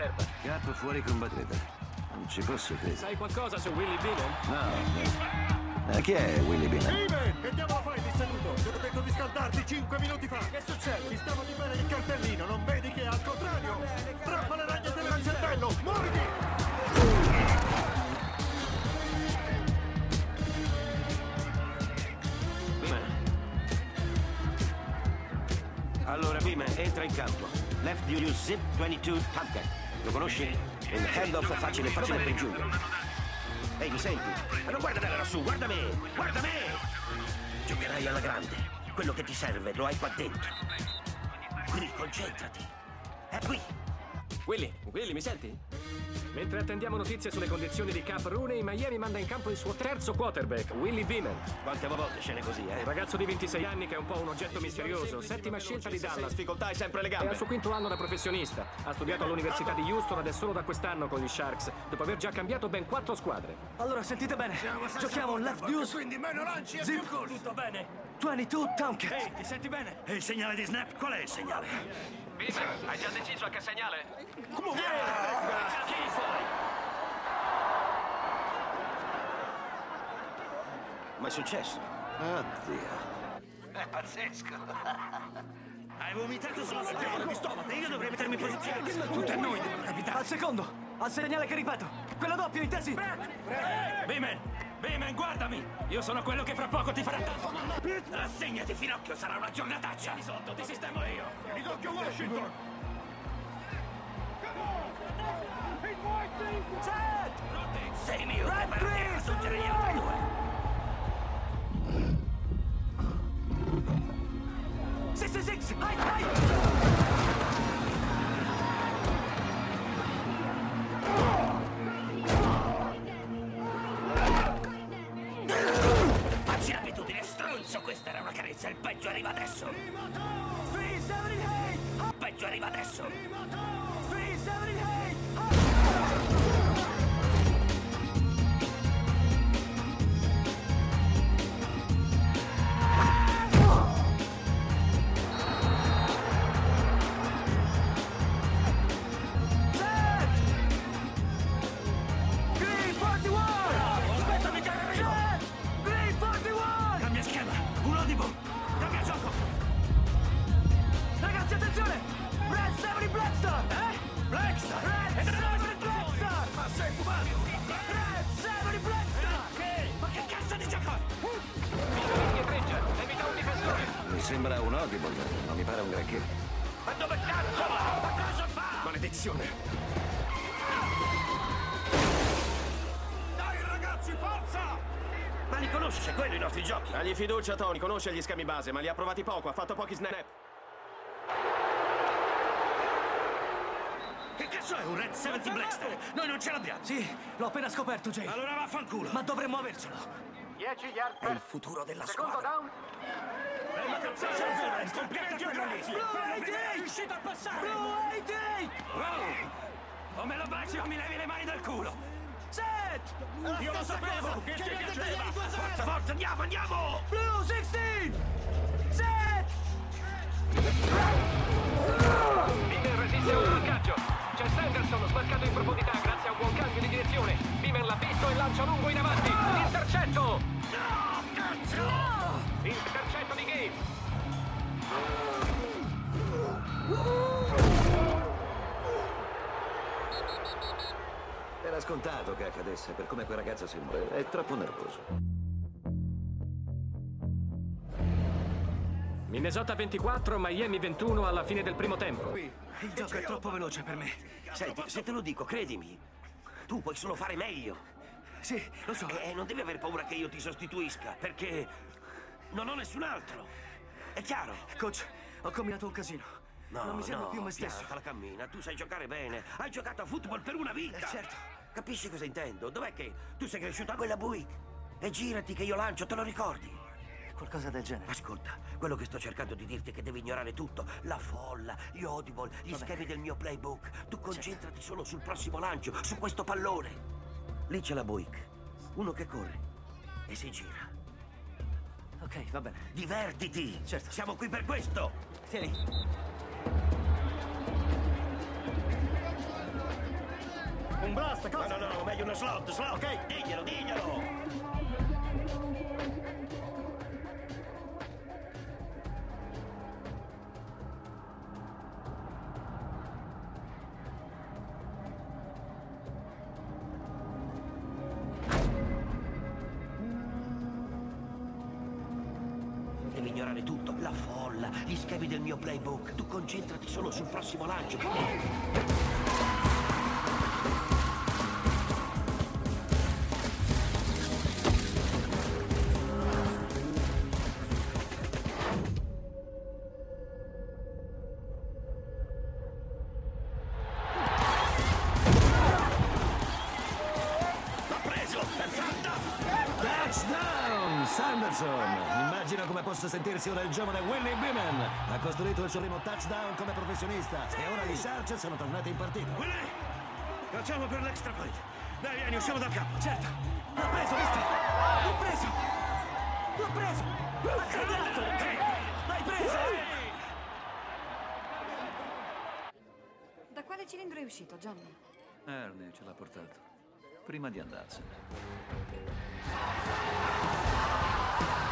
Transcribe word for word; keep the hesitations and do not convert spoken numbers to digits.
riserva. Cap fuori con Badreda. Non ci posso credere. Sai qualcosa su Willie Beaman? No, no. Eh, chi è Willie Beaman? Beaman! Che diavolo fai di seduto? Ti ho detto di scaldarti cinque minuti fa! Che succede? Ti stavo di bene il cartellino, non vedi che è al contrario? Strappa le ragnatele dal cervello! Mordi! Allora, Beaman, entra in campo. Left you zip ventidue Tomcat. Lo conosci? Un handoff facile, facile per Giulio. Ehi, mi senti? Ma non guardare lassù, guarda me! Guarda me! Giocherai alla grande. Quello che ti serve lo hai qua dentro. Qui, concentrati. È qui. Willie, Willie, mi senti? Mentre attendiamo notizie sulle condizioni di Cap Rooney, Miami manda in campo il suo terzo quarterback, Willie Beaman. Quante volte scene così, eh? Un ragazzo di ventisei anni che è un po' un oggetto misterioso, settima scelta di Dallas. Difficoltà hai sempre le È gambe. al suo quinto anno da professionista. Ha studiato all'Università di Houston ed è solo da quest'anno con gli Sharks, dopo aver già cambiato ben quattro squadre. Allora, sentite bene. Giochiamo un left deuce. Quindi meno lanci e Zip. più gol. Tutto bene. ventidue Tomcat. Ehi, ti senti bene? E il segnale di snap? Qual è il segnale? Beaman, hai già deciso a che segnale? Come Ma è successo? Oddio. È pazzesco. Hai vomitato sulla spalla di stomaco. Io dovrei mettermi in posizione. Tutto a noi devono capitare. Al secondo. Al segnale che ripeto. Quello doppio, intesi? Beaman! Beaman, guardami! Io sono quello che fra poco ti farà tanto. Rassegnati, finocchio, sarà una giornataccia. Di sotto, ti sistemo io! Ti doppio Washington! Set! Sei mio, preparati a raggiungere gli altri due. sei sei sei! Vai, vai! Facci l'abitudine, stronzo! Questa era una carezza, il peggio arriva adesso! tre settantotto! Il peggio arriva adesso! tre settantotto! Cambia schema! Un Audible! Cambia gioco! Ragazzi, attenzione! Red settanta Blackstar! Eh? Blackstar! Red settanta Blackstar! Ma sei fumato! Red settanta Blackstar! Ma che cazzo di gioco? Indietreggia, evita un difensore. Mi sembra un audible, non mi pare un granché. Ma dove cazzo va? Ma cosa fa? Maledizione. Dai ragazzi, forza! Ma li conosce quello i nostri giochi? Dagli fiducia, Tony, conosce gli schemi base, ma li ha provati poco, ha fatto pochi snap. Che cazzo è un Red settanta Blackstar? Noi non ce l'abbiamo! Sì, l'ho appena scoperto, Jay. Allora vaffanculo! Ma dovremmo avercelo. dieci yard È il futuro della Secondo squadra! down. Bella cazzata! È scompiata quella lì! È riuscito a passare! Blue ottanta! Oh! O me lo baci o mi levi le mani dal culo! Set! Io lo sapevo che ti piaceva! Forza, forza, andiamo, andiamo! Blue sedici! Set! Beaman resiste a un marcaggio. C'è Sanderson sbarcato in profondità grazie a un buon cambio di direzione. Beaman l'ha visto e lancia lungo in avanti. Intercetto! No, cazzo! Intercetto di Gates. Era scontato che accadesse, per come quel ragazzo sembra. È troppo nervoso. Minnesota ventiquattro, Miami ventuno alla fine del primo tempo. Il gioco è troppo veloce per me. Senti, se te lo dico, credimi, tu puoi solo fare meglio. Sì, lo so. E non devi aver paura che io ti sostituisca, perché non ho nessun altro. È chiaro? Coach, ho combinato un casino. No, non mi sembro no, più me stesso. piantala, cammina. Tu sai giocare bene. Hai giocato a football per una vita. Eh, certo. Capisci cosa intendo? Dov'è che tu sei cresciuto a quella Buick? E girati che io lancio, te lo ricordi? Qualcosa del genere. Ascolta, quello che sto cercando di dirti è che devi ignorare tutto. La folla, gli audible, gli Vabbè. schemi del mio playbook. Tu concentrati solo sul prossimo lancio, su questo pallone. Lì c'è la Buick. Uno che corre e si gira. Ok, va bene. Divertiti! Certo. Siamo qui per questo! Tieni. un blast, No, cosa? no, no, meglio uno slot, slot. Ok. Diglielo, diglielo. Devi ignorare tutto, la folla, gli schemi del mio playbook. Tu concentrati solo sul prossimo lancio. L'ha preso! È fatta! Touchdown! Sanderson! Immagino come possa sentirsi ora il giovane Willie Beeman. Ha costruito il suo primo touchdown come professionista e ora gli Chargers sono tornati in partita. Willy! Facciamo per l'extra point. Dai, vieni, usciamo dal campo. Certo! L'ha preso, mister! L'ha preso! L'ha preso! L'ha segnato! L'hai preso! Da quale cilindro è uscito, Johnny? Ernie ce l'ha portato. Prima di andarsene.